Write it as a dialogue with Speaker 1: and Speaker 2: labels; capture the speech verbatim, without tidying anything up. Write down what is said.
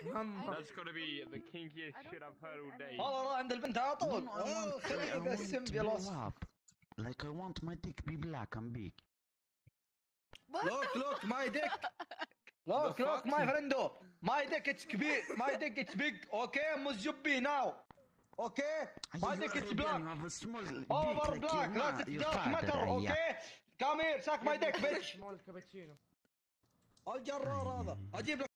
Speaker 1: That's gotta be the kinkiest shit I've heard all day.
Speaker 2: والله راح عند البنت على طول. اوه خليني اقسم بلص.
Speaker 3: Like I want my dick be black and big.
Speaker 2: Look, look, my dick. Look, look, my friendo. My dick it's كبير. My dick it's big. Okay, must you be now. Okay, my dick it's black. Over black. That's it. Dark matter. Okay. Come here, suck my dick, bitch. الجرار هذا. اجيب لك